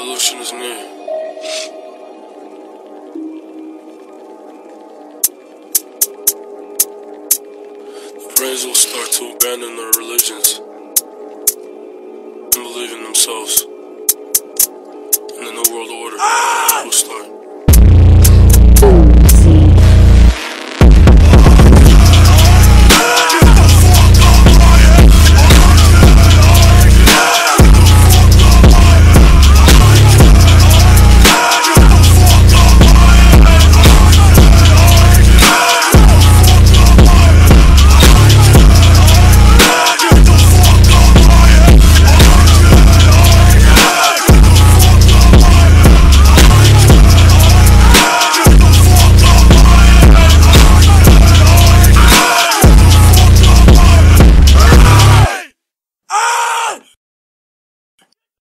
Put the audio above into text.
revolution is near. The brains will start to abandon their religions and believe in themselves.